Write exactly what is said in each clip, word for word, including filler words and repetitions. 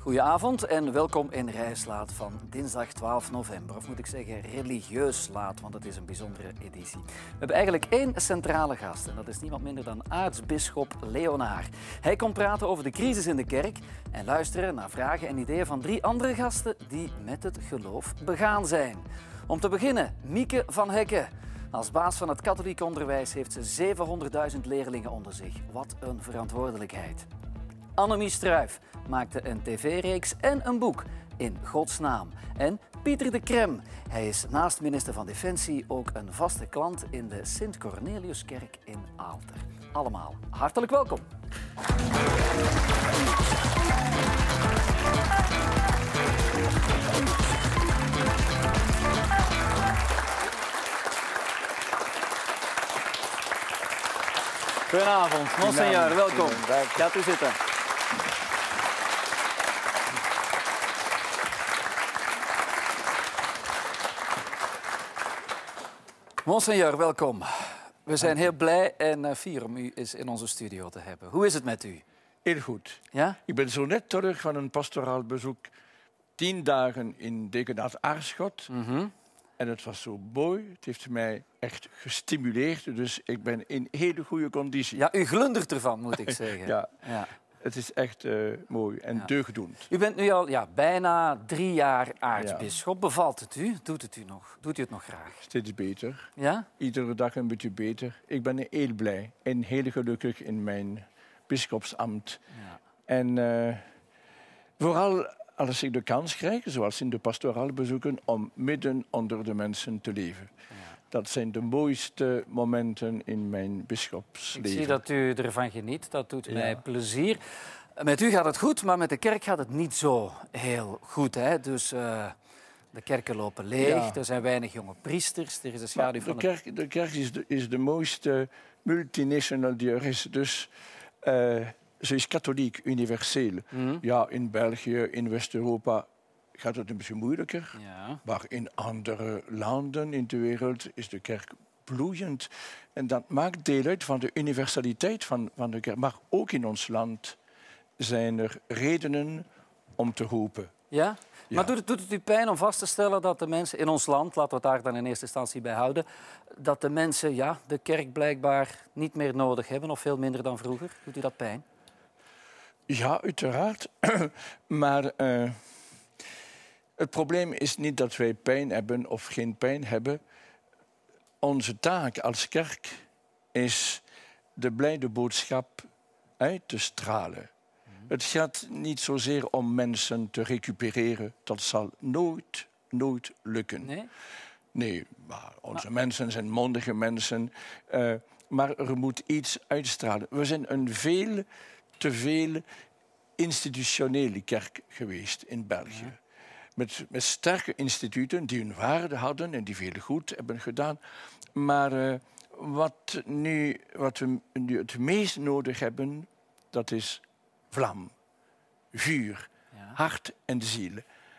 Goedenavond en welkom in Reislaat van dinsdag twaalf november. Of moet ik zeggen religieus laat, want het is een bijzondere editie. We hebben eigenlijk één centrale gast en dat is niemand minder dan aartsbisschop Leonaar. Hij komt praten over de crisis in de kerk en luisteren naar vragen en ideeën van drie andere gasten die met het geloof begaan zijn. Om te beginnen, Mieke van Hekke. Als baas van het katholiek onderwijs heeft ze zevenhonderdduizend leerlingen onder zich. Wat een verantwoordelijkheid. Annemie Struijf maakte een tv-reeks en een boek in Gods naam. En Pieter de Krem. Hij is naast minister van Defensie ook een vaste klant in de Sint-Corneliuskerk in Aalter. Allemaal hartelijk welkom. Goedenavond, monseigneur, welkom. Gaat u zitten. Monseigneur, welkom. We zijn heel blij en fier om u eens in onze studio te hebben. Hoe is het met u? Heel goed. Ja? Ik ben zo net terug van een pastoraal bezoek. Tien dagen in dekenaat Aarschot. Mm-hmm. En het was zo mooi. Het heeft mij echt gestimuleerd. Dus ik ben in hele goede conditie. Ja, u glundert ervan, moet ik zeggen. Ja. Ja. Het is echt uh, mooi en Ja. deugddoend. U bent nu al ja, bijna drie jaar aartsbisschop. Ja. Bevalt het u? Doet het u nog? Doet u het nog graag? Steeds beter. Ja? Iedere dag een beetje beter. Ik ben heel blij en heel gelukkig in mijn bisschopsambt. Ja. En uh, vooral als ik de kans krijg, zoals in de pastorale bezoeken, om midden onder de mensen te leven. Ja. Dat zijn de mooiste momenten in mijn bisschopsleven. Ik zie dat u ervan geniet. Dat doet ja. mij plezier. Met u gaat het goed, maar met de kerk gaat het niet zo heel goed. Hè? Dus uh, de kerken lopen leeg, ja. Er zijn weinig jonge priesters. Er is een schaduw van de, kerk, de... de kerk is de, is de mooiste multinational die er is. Dus uh, ze is katholiek, universeel. Mm. Ja, in België, in West-Europa gaat het een beetje moeilijker. Ja. Maar in andere landen in de wereld is de kerk bloeiend. En dat maakt deel uit van de universaliteit van, van de kerk. Maar ook in ons land zijn er redenen om te hopen. Ja? Ja. Maar doet het, doet het u pijn om vast te stellen dat de mensen in ons land, laten we het daar dan in eerste instantie bij houden, dat de mensen ja, de kerk blijkbaar niet meer nodig hebben of veel minder dan vroeger? Doet u dat pijn? Ja, uiteraard. Maar uh, het probleem is niet dat wij pijn hebben of geen pijn hebben. Onze taak als kerk is de blijde boodschap uit te stralen. Mm-hmm. Het gaat niet zozeer om mensen te recupereren. Dat zal nooit, nooit lukken. Nee? Nee, maar onze maar... mensen zijn mondige mensen. Uh, maar er moet iets uitstralen. We zijn een veel te veel institutionele kerk geweest in België. Ja. Met, met sterke instituten die hun waarde hadden en die veel goed hebben gedaan. Maar uh, wat, nu, wat we nu het meest nodig hebben, dat is vlam, vuur, ja. hart en ziel.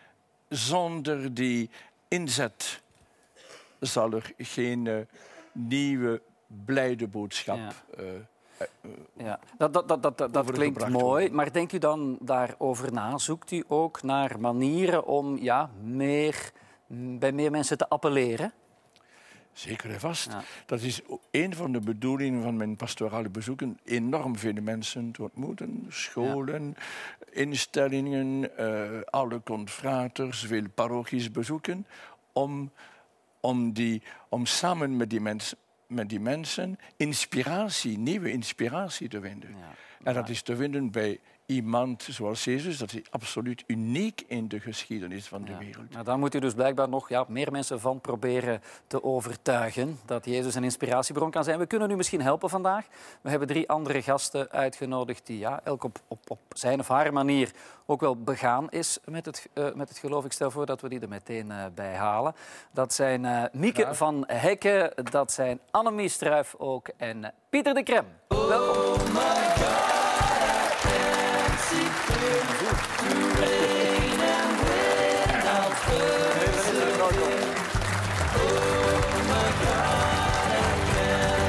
Zonder die inzet zal er geen uh, nieuwe blijde boodschap ja. uh, Ja, dat, dat, dat, dat, dat klinkt mooi, worden. Maar denkt u dan daarover na? Zoekt u ook naar manieren om ja, meer, bij meer mensen te appelleren? Zeker en vast. Ja. Dat is een van de bedoelingen van mijn pastorale bezoeken. Enorm veel mensen te ontmoeten. Scholen, ja. instellingen, uh, alle confraters, veel parochies bezoeken. Om, om, die, om samen met die mensen... met die mensen inspiratie, nieuwe inspiratie te vinden. Ja, en dat is te vinden bij iemand zoals Jezus. Dat is absoluut uniek in de geschiedenis van de ja. wereld. Nou, daar moet u dus blijkbaar nog ja, meer mensen van proberen te overtuigen dat Jezus een inspiratiebron kan zijn. We kunnen u misschien helpen vandaag. We hebben drie andere gasten uitgenodigd die ja, elk op, op, op zijn of haar manier ook wel begaan is met het, uh, met het geloof. Ik stel voor dat we die er meteen uh, bij halen. Dat zijn uh, Mieke ja. van Hekke, dat zijn Annemie Struijf ook en uh, Pieter de Krem. Oh, welkom.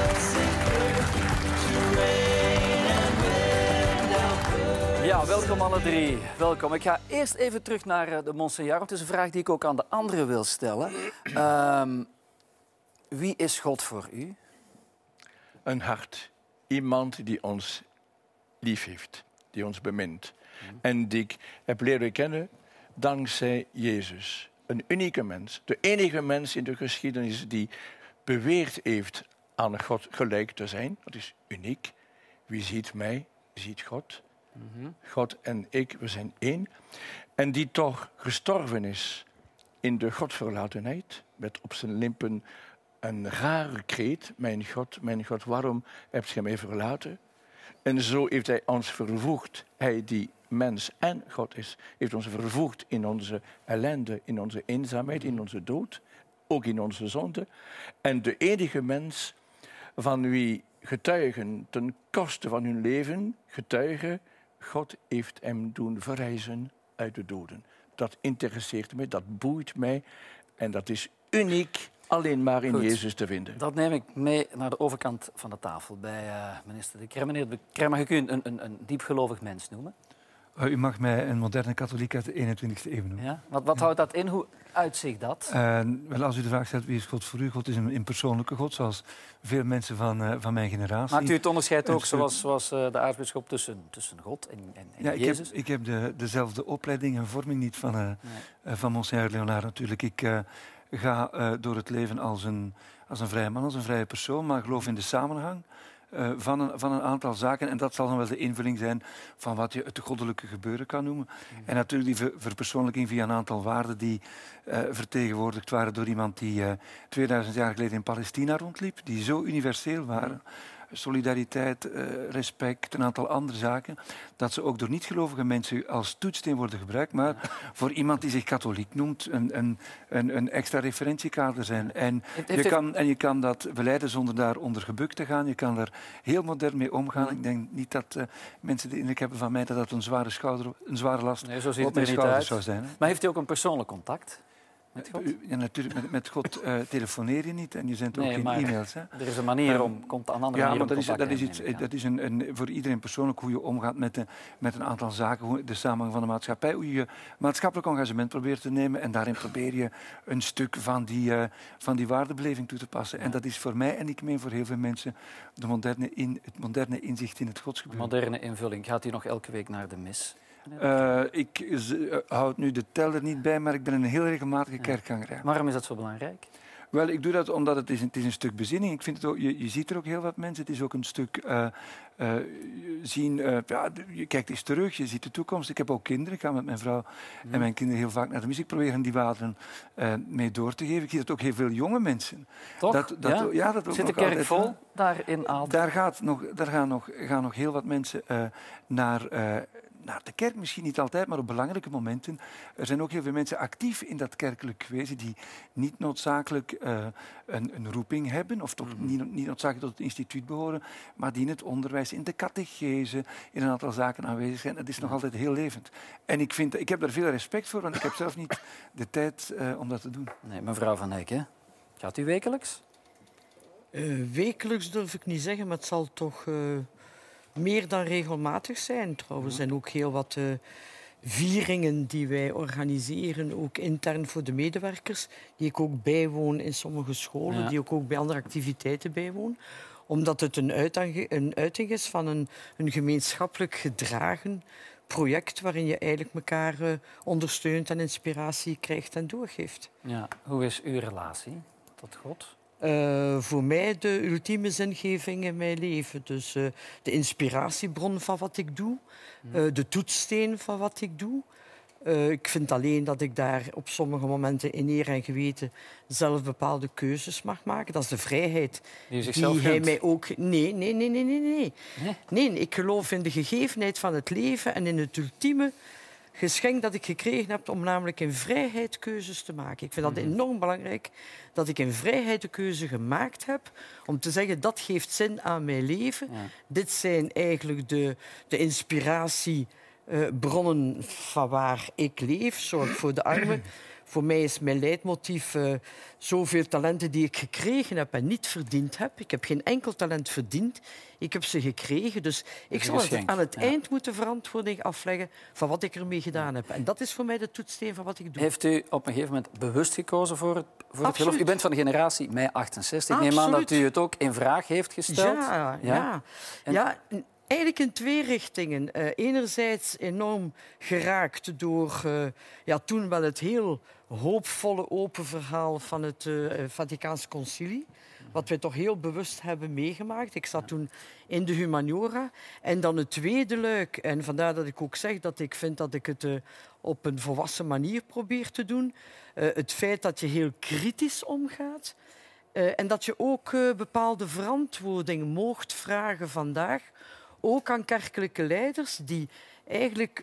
Ja, welkom alle alle drie, welkom. Ik ga eerst even terug naar de Monseigneur. Het is een vraag die ik ook aan de anderen wil stellen. Um, wie is God voor u? Een hart. Iemand die ons lief heeft, die ons bemint. Mm. En die ik heb leren kennen dankzij Jezus. Een unieke mens. De enige mens in de geschiedenis die beweerd heeft aan God gelijk te zijn. Dat is uniek. Wie ziet mij, ziet God. Mm-hmm. God en ik, we zijn één. En die toch gestorven is in de godverlatenheid. Met op zijn limpen een rare kreet. Mijn God, mijn God, waarom hebt gij mij verlaten? En zo heeft hij ons vervoegd. Hij die mens en God is, heeft ons vervoegd in onze ellende, in onze eenzaamheid, in onze dood. Ook in onze zonde. En de enige mens van wie getuigen ten koste van hun leven, getuigen, God heeft hem doen verrijzen uit de doden. Dat interesseert mij, dat boeit mij en dat is uniek alleen maar in Goed. Jezus te vinden. Dat neem ik mee naar de overkant van de tafel bij uh, minister De Crème. Meneer De Crème, mag ik u een, een, een diepgelovig mens noemen? U mag mij een moderne katholiek uit de eenentwintigste eeuw noemen. Ja? Wat, wat ja. houdt dat in? Hoe uitzicht dat? Uh, wel, als u de vraag stelt wie is God voor u, God is een impersoonlijke God, zoals veel mensen van, uh, van mijn generatie. Maakt u het onderscheid ook, zoals, zoals uh, de aartsbisschop, tussen, tussen God en, en, en ja, Jezus? Ik heb, ik heb de, dezelfde opleiding en vorming niet van, uh, nee. uh, van Monseigneur Leonard natuurlijk. Ik uh, ga uh, door het leven als een, als een vrije man, als een vrije persoon, maar geloof in de samenhang. Uh, van, een, van een aantal zaken. En dat zal dan wel de invulling zijn van wat je het goddelijke gebeuren kan noemen. Mm. En natuurlijk die ver, verpersoonlijking via een aantal waarden die uh, vertegenwoordigd waren door iemand die uh, tweeduizend jaar geleden in Palestina rondliep, die zo universeel waren. Solidariteit, uh, respect, een aantal andere zaken, dat ze ook door niet-gelovige mensen als toetssteen worden gebruikt, maar ja. voor iemand die zich katholiek noemt, een, een, een, een extra referentiekader zijn. En je, kan, en je kan dat beleiden zonder daar onder gebukt te gaan. Je kan daar heel modern mee omgaan. Ja. Ik denk niet dat uh, mensen de indruk hebben van mij dat dat een zware, schouder, een zware last nee, zo ziet op het mijn schouders zou zijn. Hè? Maar heeft u ook een persoonlijk contact? Met God? Ja, natuurlijk. Met, met God uh, telefoneer je niet en je zendt ook nee, geen e-mails. Hè. Er is een manier om, komt een andere ja, manier maar om dat is, dat is, iets, iets, dat is een, een, voor iedereen persoonlijk hoe je omgaat met, de, met een aantal zaken, hoe, de samenhang van de maatschappij, hoe je je maatschappelijk engagement probeert te nemen en daarin probeer je een stuk van die, uh, van die waardebeleving toe te passen. Ja. En dat is voor mij en ik meen voor heel veel mensen de moderne in, het moderne inzicht in het godsgebeuren. Moderne invulling. Gaat u nog elke week naar de mis? Uh, ik uh, houd nu de tel er niet bij, maar ik ben een heel regelmatige ja. kerkganger. Ja. Waarom is dat zo belangrijk? Wel, ik doe dat omdat het is, het is een stuk bezinning. Ik vind het ook, je, je ziet er ook heel wat mensen. Het is ook een stuk uh, uh, zien. Uh, ja, je kijkt eens terug, je ziet de toekomst. Ik heb ook kinderen. Ik ga met mijn vrouw mm. en mijn kinderen heel vaak naar de mis. Ik probeer die wateren uh, mee door te geven. Ik zie dat ook heel veel jonge mensen. Toch? Dat, dat, ja? Ja, dat ook Zit de kerk altijd, vol daar in Aalten? Daar, gaat nog, daar gaan, nog, gaan nog heel wat mensen uh, naar... Uh, naar de kerk, misschien niet altijd, maar op belangrijke momenten. Er zijn ook heel veel mensen actief in dat kerkelijk wezen die niet noodzakelijk uh, een, een roeping hebben, of toch mm-hmm. niet, niet noodzakelijk tot het instituut behoren, maar die in het onderwijs, in de catechese, in een aantal zaken aanwezig zijn. Het is nog altijd heel levend. En ik, vind, ik heb daar veel respect voor, want ik heb zelf niet de tijd uh, om dat te doen. Nee, mevrouw Van Eyck, hè? Gaat u wekelijks? Uh, wekelijks durf ik niet zeggen, maar het zal toch... Uh... meer dan regelmatig zijn. Trouwens, er zijn ook heel wat uh, vieringen die wij organiseren, ook intern voor de medewerkers, die ik ook bijwoon in sommige scholen, ja. die ik ook bij andere activiteiten bijwoon. Omdat het een uiting, een uiting is van een, een gemeenschappelijk gedragen project waarin je eigenlijk elkaar uh, ondersteunt en inspiratie krijgt en doorgeeft. Ja. Hoe is uw relatie tot God? Uh, voor mij de ultieme zingeving in mijn leven. Dus uh, de inspiratiebron van wat ik doe. Uh, de toetssteen van wat ik doe. Uh, ik vind alleen dat ik daar op sommige momenten in eer en geweten zelf bepaalde keuzes mag maken. Dat is de vrijheid die, die hij mij ook... Nee, nee, nee, nee, nee, nee. Nee? Nee, ik geloof in de gegevenheid van het leven en in het ultieme geschenk dat ik gekregen heb om namelijk in vrijheid keuzes te maken. Ik vind dat enorm belangrijk dat ik in vrijheid de keuze gemaakt heb om te zeggen dat geeft zin aan mijn leven. Ja. Dit zijn eigenlijk de, de inspiratie uh, bronnen van waar ik leef, zorg voor de armen. Voor mij is mijn leidmotief uh, zoveel talenten die ik gekregen heb en niet verdiend heb. Ik heb geen enkel talent verdiend. Ik heb ze gekregen. Dus ik zal aan het ja. eind moeten verantwoording afleggen van wat ik ermee gedaan heb. En dat is voor mij de toetssteen van wat ik doe. Heeft u op een gegeven moment bewust gekozen voor het, voor het geloof? U bent van de generatie mei achtenzestig. Ik neem aan dat u het ook in vraag heeft gesteld. Ja, ja. ja. En... ja eigenlijk in twee richtingen. Uh, enerzijds enorm geraakt door uh, ja, toen wel het heel hoopvolle open verhaal van het uh, Vaticaanse Concilie. Wat wij toch heel bewust hebben meegemaakt. Ik zat toen in de humaniora. En dan het tweede luik. En vandaar dat ik ook zeg dat ik vind dat ik het uh, op een volwassen manier probeer te doen. Uh, het feit dat je heel kritisch omgaat. Uh, en dat je ook uh, bepaalde verantwoording moogt vragen vandaag. Ook aan kerkelijke leiders die eigenlijk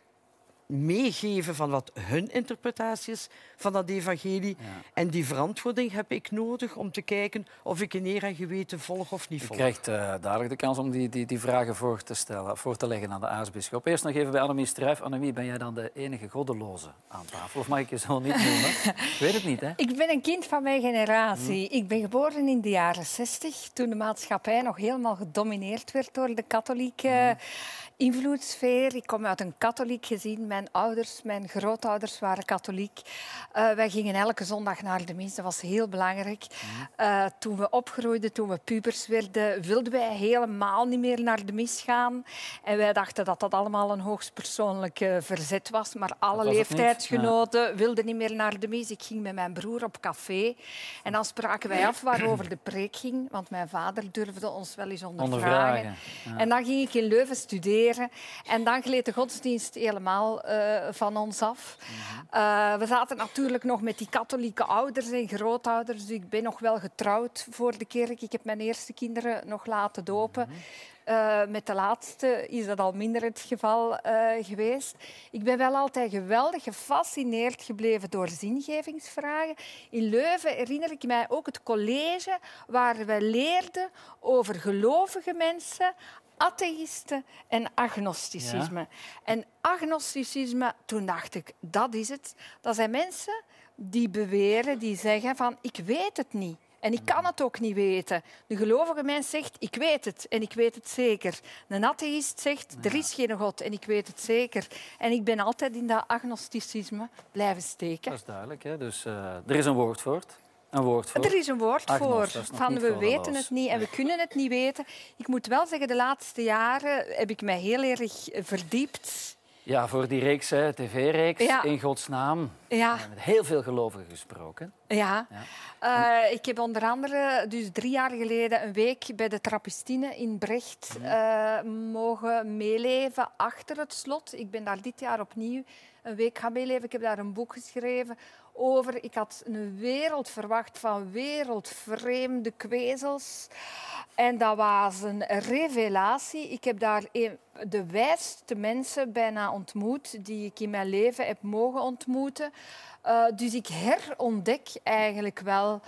meegeven van wat hun interpretatie is van dat evangelie. Ja. En die verantwoording heb ik nodig om te kijken of ik in eer en geweten volg of niet volg. Je krijgt uh, dadelijk de kans om die, die, die vragen voor te, stellen, voor te leggen aan de aartsbisschop. Eerst nog even bij Annemie Struijf. Annemie, ben jij dan de enige goddeloze aan tafel? Of mag ik je zo niet noemen? Ik weet het niet, hè? Ik ben een kind van mijn generatie. Hmm. Ik ben geboren in de jaren zestig, toen de maatschappij nog helemaal gedomineerd werd door de katholieke hmm. invloedssfeer. Ik kom uit een katholiek gezin. Mijn ouders, mijn grootouders waren katholiek. Uh, wij gingen elke zondag naar de mis. Dat was heel belangrijk. Uh, toen we opgroeiden, toen we pubers werden, wilden wij helemaal niet meer naar de mis gaan. En wij dachten dat dat allemaal een hoogst persoonlijk uh, verzet was. Maar alle was leeftijdsgenoten ja. wilden niet meer naar de mis. Ik ging met mijn broer op café. En dan spraken wij af waarover de preek ging. Want mijn vader durfde ons wel eens ondervragen. Ja. En dan ging ik in Leuven studeren. En dan gleed de godsdienst helemaal uh, van ons af. Uh, we zaten natuurlijk nog met die katholieke ouders en grootouders. Dus ik ben nog wel getrouwd voor de kerk. Ik heb mijn eerste kinderen nog laten dopen. Uh, met de laatste is dat al minder het geval uh, geweest. Ik ben wel altijd geweldig gefascineerd gebleven door zingevingsvragen. In Leuven herinner ik mij ook het college waar we leerden over gelovige mensen, atheïsten en agnosticisme. Ja. En agnosticisme, toen dacht ik, dat is het. Dat zijn mensen die beweren, die zeggen van, ik weet het niet. En ik kan het ook niet weten. De gelovige mens zegt, ik weet het en ik weet het zeker. Een atheïst zegt, er is geen God en ik weet het zeker. En ik ben altijd in dat agnosticisme blijven steken. Dat is duidelijk, hè? Dus uh, er is een woord voor het. Een woord voor. Er is een woord Agnos, voor. Van we weten het niet en we kunnen het niet weten. Ik moet wel zeggen, de laatste jaren heb ik mij heel erg verdiept. Ja, voor die reeks, tv-reeks, ja. In Gods naam. Ja. Met heel veel gelovigen gesproken. Ja. ja. Uh, ik heb onder andere dus drie jaar geleden een week bij de Trappistine in Brecht uh, mogen meeleven achter het slot. Ik ben daar dit jaar opnieuw een week gaan meeleven. Ik heb daar een boek geschreven over. Ik had een wereld verwacht van wereldvreemde kwezels. En dat was een revelatie. Ik heb daar een, de wijste mensen bijna ontmoet die ik in mijn leven heb mogen ontmoeten. Uh, dus ik herontdek eigenlijk wel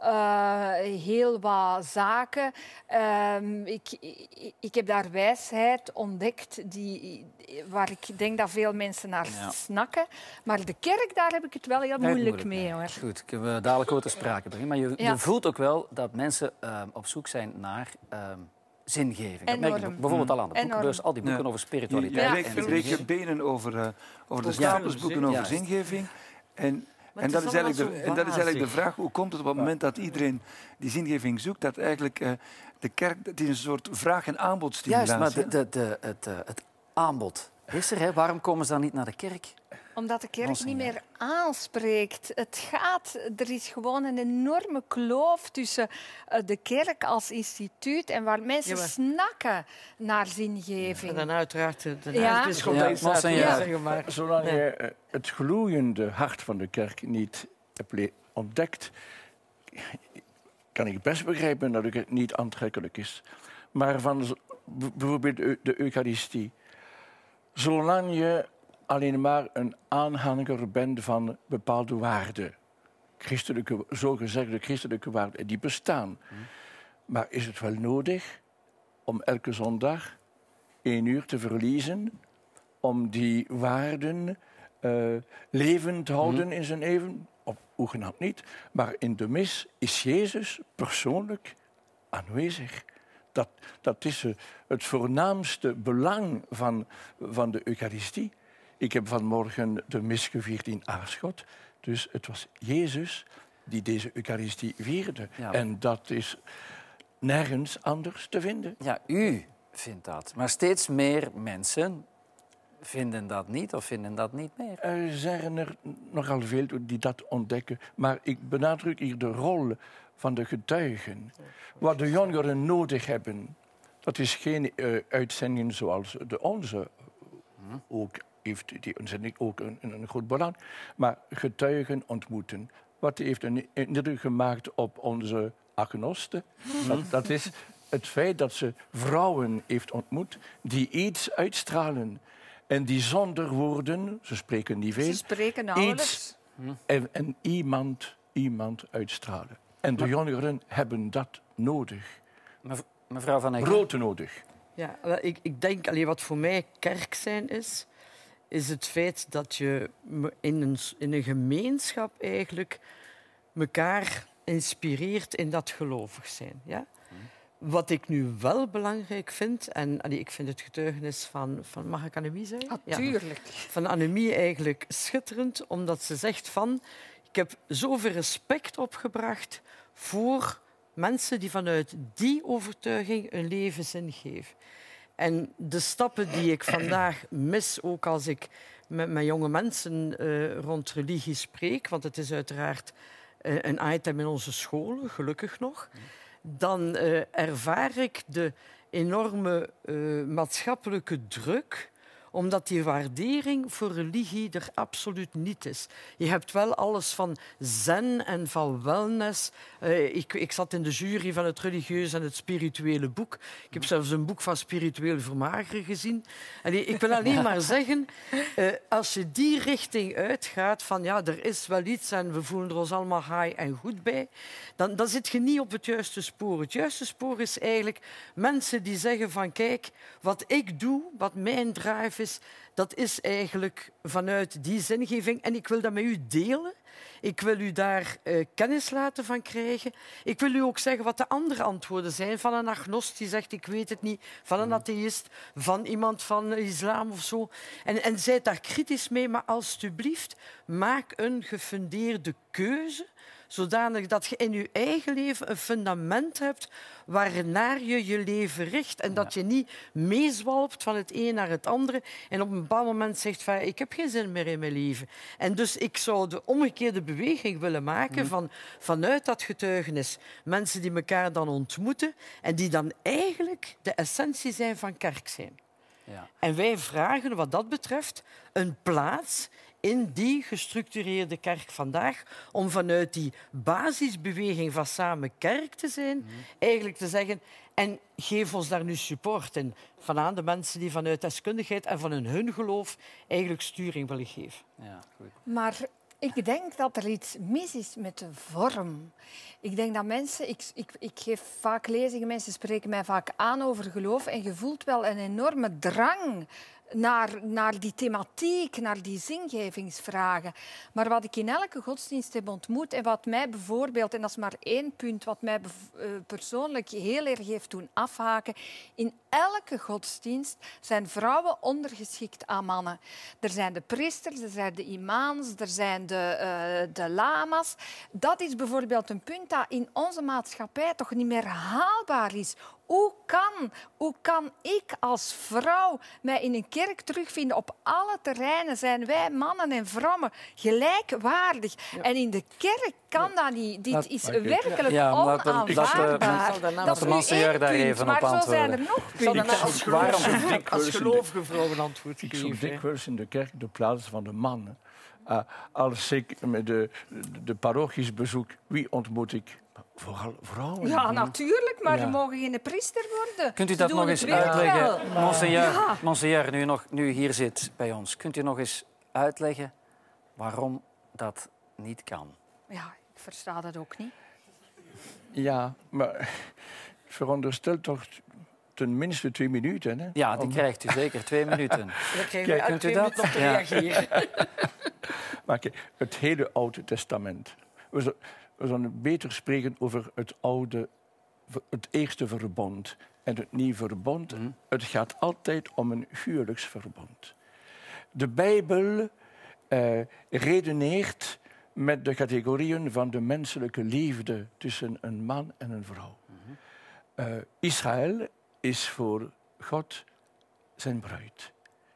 uh, heel wat zaken. Uh, ik, ik, ik heb daar wijsheid ontdekt die, waar ik denk dat veel mensen naar ja. snakken. Maar de kerk, daar heb ik het wel heel moeilijk, moeilijk mee. Hoor. Goed, ik heb uh, dadelijk ook te sprake brengen. Maar je, ja. je voelt ook wel dat mensen uh, op zoek zijn naar... Uh, zingeving. Dat merk ik bijvoorbeeld al aan de boekenbeurs, al die boeken ja. over spiritualiteit. Je breekt ja. je benen over, uh, over de stapelsboeken ja. over ja. zingeving. En, en, dat is eigenlijk de, en dat is eigenlijk de vraag, hoe komt het op het moment dat iedereen die zingeving zoekt, dat eigenlijk uh, de kerk, het is een soort vraag- en aanbodstimulatie. Juist, maar de, de, de, het, uh, het aanbod is er. Hè? Waarom komen ze dan niet naar de kerk? Omdat de kerk niet meer aanspreekt. Het gaat, er is gewoon een enorme kloof tussen de kerk als instituut en waar mensen ja, snakken naar zingeving. En dan uiteraard de aartsbisschop. Ja. Ja, ja. ja. maar. Zolang je het gloeiende hart van de kerk niet hebt ontdekt, kan ik best begrijpen dat het niet aantrekkelijk is. Maar van bijvoorbeeld de Eucharistie. Zolang je alleen maar een aanhanger bent van bepaalde waarden. Christelijke, zogezegde christelijke waarden, die bestaan. Hmm. Maar is het wel nodig om elke zondag één uur te verliezen om die waarden uh, levend te houden in zijn leven. Op hoegenaamd niet. Maar in de mis is Jezus persoonlijk aanwezig. Dat, dat is uh, het voornaamste belang van, van de Eucharistie. Ik heb vanmorgen de mis gevierd in Aarschot. Dus het was Jezus die deze Eucharistie vierde. Ja. En dat is nergens anders te vinden. Ja, u vindt dat. Maar steeds meer mensen vinden dat niet of vinden dat niet meer. Er zijn er nogal veel die dat ontdekken. Maar ik benadruk hier de rol van de getuigen. Wat de jongeren nodig hebben, dat is geen uh, uitzending zoals de onze. Hm. Ook heeft die uitzending ook een, een groot belang. Maar getuigen ontmoeten. Wat heeft een indruk gemaakt op onze agnosten? Hm. Dat, dat is het feit dat ze vrouwen heeft ontmoet die iets uitstralen. En die zonder woorden, ze spreken niet veel, ze spreken nauwelijks. En, en iemand, iemand uitstralen. En de jongeren hebben dat nodig. Mevrouw Van Eggen. Brood nodig. Ja, ik, ik denk, allee, wat voor mij kerk zijn is, is het feit dat je in een, in een gemeenschap eigenlijk elkaar inspireert in dat gelovig zijn. Ja? Wat ik nu wel belangrijk vind, en allee, ik vind het getuigenis van, van mag ik Annemie zeggen? Natuurlijk. Ja, van Annemie eigenlijk schitterend, omdat ze zegt van, ik heb zoveel respect opgebracht voor mensen die vanuit die overtuiging een leven zin geven. En de stappen die ik vandaag mis, ook als ik met, met jonge mensen uh, rond religie spreek, want het is uiteraard uh, een item in onze scholen, gelukkig nog, dan uh, ervaar ik de enorme uh, maatschappelijke druk, omdat die waardering voor religie er absoluut niet is. Je hebt wel alles van zen en van wellness. Uh, ik, ik zat in de jury van het religieuze en het spirituele boek. Ik heb zelfs een boek van spiritueel vermageren gezien. En ik wil alleen maar zeggen, uh, als je die richting uitgaat, van ja, er is wel iets en we voelen er ons allemaal high en goed bij, dan, dan zit je niet op het juiste spoor. Het juiste spoor is eigenlijk mensen die zeggen van kijk, wat ik doe, wat mijn drive is, dat is eigenlijk vanuit die zingeving. En ik wil dat met u delen. Ik wil u daar uh, kennis laten van krijgen. Ik wil u ook zeggen wat de andere antwoorden zijn. Van een agnost die zegt, ik weet het niet. Van een atheïst. Van iemand van islam of zo. En, en zijt daar kritisch mee. Maar alstublieft, maak een gefundeerde keuze. Zodanig dat je in je eigen leven een fundament hebt waarnaar je je leven richt. En dat je niet meezwalpt van het een naar het andere en op een bepaald moment zegt van ik heb geen zin meer in mijn leven. En dus ik zou de omgekeerde beweging willen maken van, vanuit dat getuigenis. Mensen die elkaar dan ontmoeten en die dan eigenlijk de essentie zijn van kerk zijn. Ja. En wij vragen wat dat betreft een plaats in die gestructureerde kerk vandaag, om vanuit die basisbeweging van samen kerk te zijn, mm. eigenlijk te zeggen, en geef ons daar nu support in, vanaan de mensen die vanuit deskundigheid en van hun, hun geloof eigenlijk sturing willen geven. Ja, goed. Maar ik denk dat er iets mis is met de vorm. Ik denk dat mensen... Ik, ik, ik geef vaak lezingen, mensen spreken mij vaak aan over geloof en je voelt wel een enorme drang Naar, naar die thematiek, naar die zingevingsvragen. Maar wat ik in elke godsdienst heb ontmoet en wat mij bijvoorbeeld, en dat is maar één punt wat mij uh, persoonlijk heel erg heeft doen afhaken, in elke godsdienst zijn vrouwen ondergeschikt aan mannen. Er zijn de priesters, er zijn de imams, er zijn de, uh, de lama's. Dat is bijvoorbeeld een punt dat in onze maatschappij toch niet meer haalbaar is. Hoe kan, hoe kan ik als vrouw mij in een kerk terugvinden? Op alle terreinen zijn wij mannen en vrouwen gelijkwaardig. Ja. En in de kerk kan ja. dat niet. Dit dat, is okay. werkelijk ja, onaanvaardbaar. Dat, dat de Monseigneur daar even maar op antwoorden. Maar zo zijn er nog punten. Als, geloof, als gelovige vrouwen antwoord geven. Ik zoek dikwijls in de kerk de plaats van de man. Uh, als ik met de, de parochies bezoek, wie ontmoet ik? Vooral vrouwen. Ja, natuurlijk, maar ja. we mogen geen priester worden. Kunt u dat nog eens uitleggen? Monseigneur, ja. Monseigneur nu, nog, nu hier zit bij ons, kunt u nog eens uitleggen waarom dat niet kan? Ja, ik versta dat ook niet. Ja, maar veronderstel toch tenminste twee minuten. Hè, Ja, die om... krijgt u zeker twee minuten. Dan krijgen Kijk, we kunt u twee dat? minuten om te Ja. reageren. Maar kijk, het hele Oude Testament. We zullen, we zullen beter spreken over het oude, het eerste verbond en het nieuwe verbond. Mm. Het gaat altijd om een huwelijksverbond. De Bijbel eh, redeneert met de categorieën van de menselijke liefde tussen een man en een vrouw. Mm-hmm. Uh, Israël is voor God zijn bruid.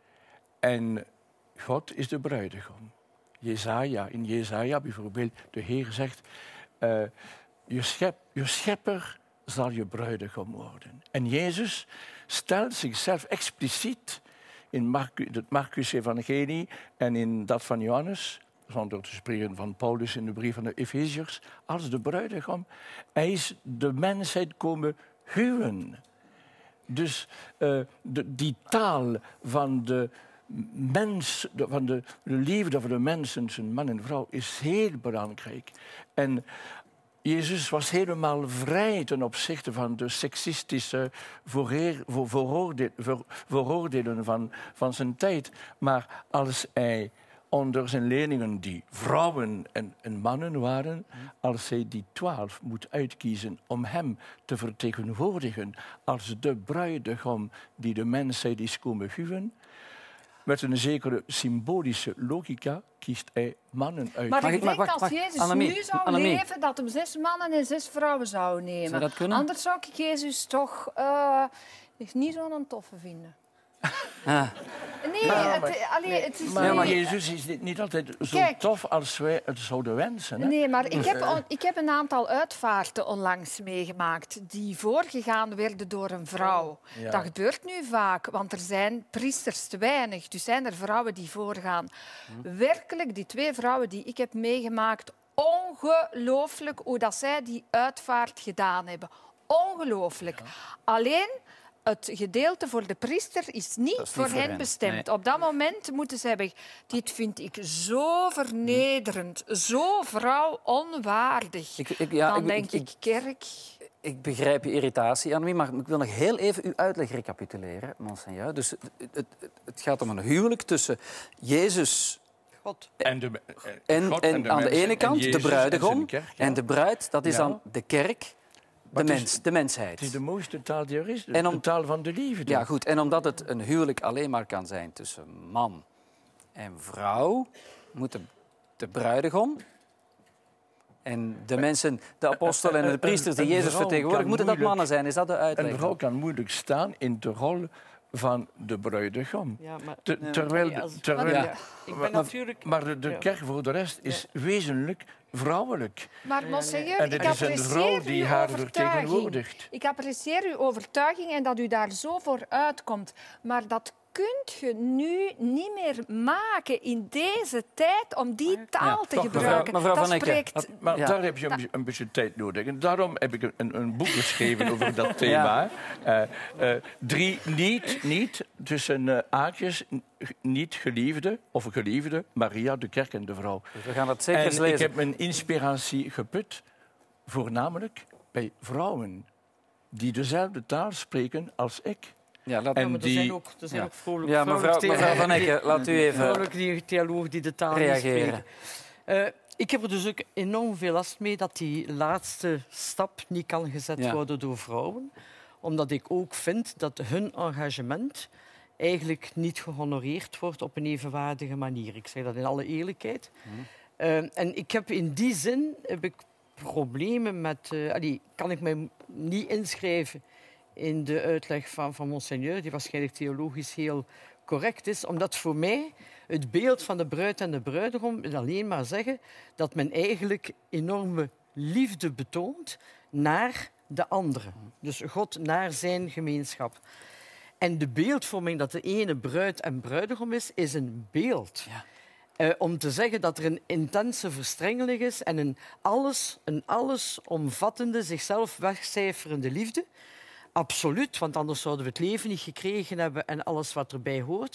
En God is de bruidegom. Jezaja, in Jezaja bijvoorbeeld, de Heer zegt, uh, je, schep, je schepper zal je bruidegom worden. En Jezus stelt zichzelf expliciet in Marcus, het Marcus-evangelie en in dat van Johannes, zonder te spreken van Paulus in de brief van de Efeziërs, als de bruidegom. Hij is de mensheid komen huwen. Dus uh, de, die taal van de mens, de, van de, de liefde van de mensen tussen man en vrouw is heel belangrijk. En Jezus was helemaal vrij ten opzichte van de seksistische voorheer, voor, vooroordeel, voor, vooroordelen van, van zijn tijd. Maar als hij onder zijn leerlingen, die vrouwen en, en mannen waren, als hij die twaalf moet uitkiezen om hem te vertegenwoordigen als de bruidegom die de mensheid is komen huwen, met een zekere symbolische logica kiest hij mannen uit. Maar Mag ik ik- mag- denk wacht, als wacht. Jezus Annemie, nu zou Annemie. leven, dat hem zes mannen en zes vrouwen zou nemen. Zou dat kunnen? Anders zou ik Jezus toch uh, niet zo'n toffe vinden. Ah. Nee, Maar- het, allee, het is Maar, Ja, maar niet- Jezus is niet- niet altijd zo Kijk. tof als wij het zouden wensen. Hè? Nee, maar ik heb, on- ik heb een aantal uitvaarten onlangs meegemaakt die voorgegaan werden door een vrouw. Ja. Dat gebeurt nu vaak, want er zijn priesters te weinig. Dus zijn er vrouwen die voorgaan. Werkelijk, die twee vrouwen die ik heb meegemaakt, ongelooflijk hoe dat zij die uitvaart gedaan hebben. Ongelooflijk. Alleen... Het gedeelte voor de priester is niet, Dat is niet voor voor hen hen, bestemd. nee. Op dat moment moeten ze hebben... Dit vind ik zo vernederend, zo vrouwonwaardig. Ik, ik, ja, Dan ik, denk ik, ik, kerk... ik begrijp je irritatie, Annemie, maar ik wil nog heel even uw uitleg recapituleren, monseigneur. Dus het, het, het, het gaat om een huwelijk tussen Jezus God. En, de, en, God en de aan de mensen ene en kant de Jezus en bruidegom zijn kerk, ja. en de bruid, dat is Ja. dan de kerk, de, Maar het is- mens, de mensheid. Het is de mooiste taal die er is, de, En om- de taal van de liefde. Ja, goed. En omdat het een huwelijk alleen maar kan zijn tussen man en vrouw, moet de, de bruidegom en de mensen, de apostelen en de priesters die Een- een Jezus vrouw vertegenwoordigen, kan moeten dat moeilijk- mannen zijn. Is dat de uitleg? Een vrouw kan moeilijk staan in de rol van de bruidegom. Ja, maar... Te- terwijl, Nee, als- terwijl, Ja. Ja, ik ben Maar- natuurlijk... Maar de, de Ja. kerk voor de rest is wezenlijk vrouwelijk. Maar monseigneur, En ik het is een vrouw apprecieer die uw haar overtuiging. vertegenwoordigt. Ik apprecieer uw overtuiging en dat u daar zo voor uitkomt. Maar dat kunt je nu niet meer maken in deze tijd om die taal te toch, gebruiken. mevrouw- mevrouw dat Van Ecke. spreekt... Maar Ja. daar heb je een, be- een beetje tijd nodig. En daarom heb ik een, een boek geschreven over dat thema. Eh, eh, drie niet, niet tussen uh, aakjes, n- niet geliefde of geliefde, Maria, de kerk en de vrouw. Dus we gaan dat zeker eens En ik lezen. heb mijn inspiratie geput, voornamelijk bij vrouwen die dezelfde taal spreken als ik. Ja, laat... En Ja, maar er die- zijn ook, er zijn Ja. ook vrolijk, ja, mevrouw, vrolijk mevrouw Van Ecke, laat u even Vrouwelijke theologen die de taal niet reageren. spreken. Uh, ik heb er dus ook enorm veel last mee dat die laatste stap niet kan gezet Ja. worden door vrouwen. Omdat ik ook vind dat hun engagement eigenlijk niet gehonoreerd wordt op een evenwaardige manier. Ik zeg dat in alle eerlijkheid. Mhm. Uh, en ik heb in die zin heb ik problemen met... Uh, allee, kan ik me niet inschrijven in de uitleg van, van monseigneur, die waarschijnlijk theologisch heel correct is, omdat voor mij het beeld van de bruid en de bruidegom wil alleen maar zeggen dat men eigenlijk enorme liefde betoont naar de andere. Dus God naar zijn gemeenschap. En de beeldvorming dat de ene bruid en bruidegom is, is een beeld. Ja. Uh, om te zeggen dat er een intense verstrengeling is en een alles, een allesomvattende, zichzelf wegcijferende liefde. Absoluut, want anders zouden we het leven niet gekregen hebben en alles wat erbij hoort.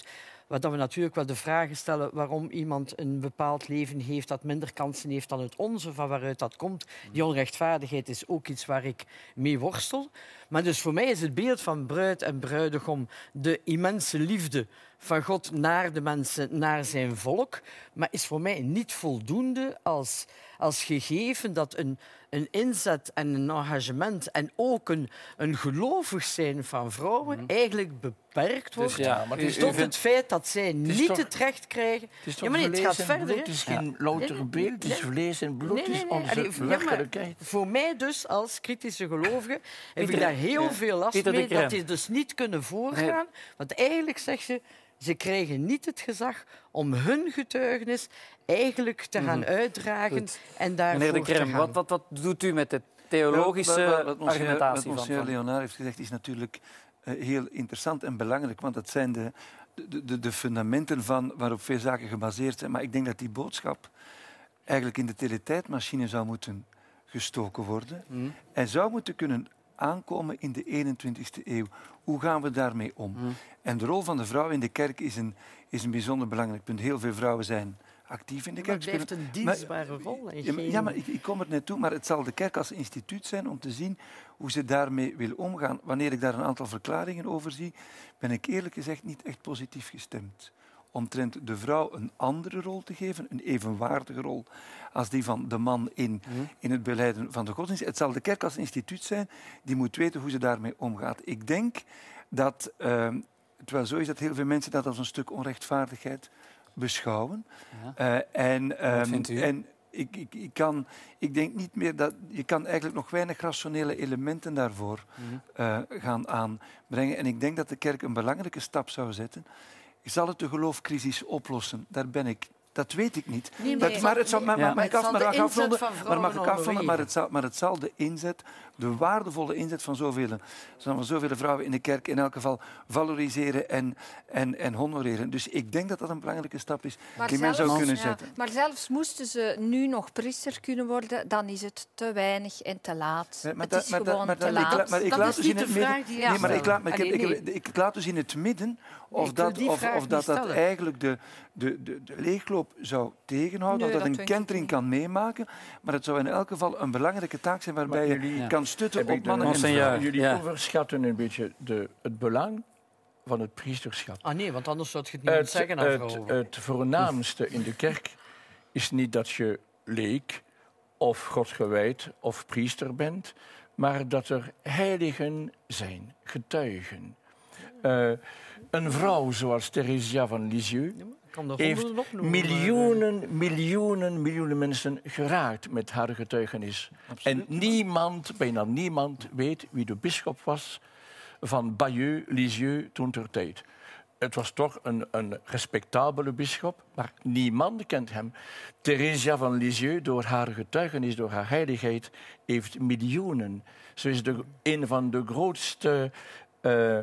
Waar dat we natuurlijk wel de vragen stellen waarom iemand een bepaald leven heeft dat minder kansen heeft dan het onze, van waaruit dat komt. Die onrechtvaardigheid is ook iets waar ik mee worstel. Maar dus voor mij is het beeld van bruid en bruidegom de immense liefde van God naar de mensen, naar zijn volk. Maar is voor mij niet voldoende als, als gegeven dat een, een inzet en een engagement en ook een, een gelovig zijn van vrouwen mm-hmm. eigenlijk beperkt wordt. Dus, ja, maar het, tot het feit dat zij niet toch, het recht krijgen. Het is toch ja, maar nee, het gaat verder. Bloed, het is geen ja. louter beeld, het is vlees en bloed, het nee, nee, nee. is onze Allee, werkelijkheid. Ja, voor mij dus, als kritische gelovige, heb ik daar heel ja. veel last Pieter mee dat die dus niet kunnen voorgaan. Nee. Want eigenlijk zeg je, ze krijgen niet het gezag om hun getuigenis eigenlijk te gaan mm-hmm. uitdragen Goed. en daarvoor Meneer de Krem, wat, wat, wat doet u met de theologische ja, wat, wat, wat argumentatie wat van? Wat Leonard heeft gezegd is natuurlijk uh, heel interessant en belangrijk, want dat zijn de, de, de, de fundamenten van waarop veel zaken gebaseerd zijn. Maar ik denk dat die boodschap eigenlijk in de teletijdmachine zou moeten gestoken worden mm. en zou moeten kunnen aankomen in de eenentwintigste eeuw. Hoe gaan we daarmee om? Mm. En de rol van de vrouw in de kerk is een, is een bijzonder belangrijk punt. Heel veel vrouwen zijn actief in de kerk. Maar het heeft een dienstbare maar, rol. Ja, maar, ja, maar ik, ik kom er net toe. Maar het zal de kerk als instituut zijn om te zien hoe ze daarmee wil omgaan. Wanneer ik daar een aantal verklaringen over zie, ben ik eerlijk gezegd niet echt positief gestemd. Omtrent de vrouw een andere rol te geven, een evenwaardige rol als die van de man in, mm. in het beleiden van de godsdienst. Het zal de kerk als instituut zijn die moet weten hoe ze daarmee omgaat. Ik denk dat uh, het wel zo is dat heel veel mensen dat als een stuk onrechtvaardigheid beschouwen. Ja. Uh, en, um, Wat vindt u? En ik, ik, ik, kan, ik denk niet meer dat... Je kan eigenlijk nog weinig rationele elementen daarvoor mm. uh, gaan aanbrengen. En ik denk dat de kerk een belangrijke stap zou zetten. Zal het de geloofcrisis oplossen? Daar ben ik. Dat weet ik niet. Nee, nee, dat, maar het zal, maar, ja. mag ik af, maar afronden? Maar mag ik afronden? Maar het zal, maar het zal de inzet, de waardevolle inzet van zoveel, van zoveel vrouwen in de kerk in elk geval valoriseren en, en, en honoreren. Dus ik denk dat dat een belangrijke stap is maar die zelfs, men zou kunnen ja, zetten. Maar zelfs moesten ze nu nog priester kunnen worden, dan is het te weinig en te laat. Nee, maar het is da, maar gewoon da, maar te laat. Ik, maar ik dat laat is dus niet de vraag die nee, maar ik laat, maar ik, ik, ik, ik laat dus in het midden of dat, of, of dat, dat eigenlijk de, de, de, de leegloop zou tegenhouden, nee, of dat een kentering kan meemaken. Maar het zou in elk geval een belangrijke taak zijn waarbij jullie, je ja. kan stutten op mannen en vrouwen. Jullie ja. overschatten een beetje de, het belang van het priesterschap. Ah nee, want anders zou je het niet het, zeggen. Het, het, het voornaamste in de kerk is niet dat je leek of godsgewijd of priester bent, maar dat er heiligen zijn, getuigen. Uh, een vrouw zoals Theresia van Lisieux heeft miljoenen, miljoenen, miljoenen mensen geraakt met haar getuigenis. Absoluut. En niemand, bijna niemand, weet wie de bisschop was van Bayeux, Lisieux, toen ter tijd. Het was toch een, een respectabele bisschop, maar niemand kent hem. Theresia van Lisieux, door haar getuigenis, door haar heiligheid, heeft miljoenen. Ze is de, een van de grootste Uh,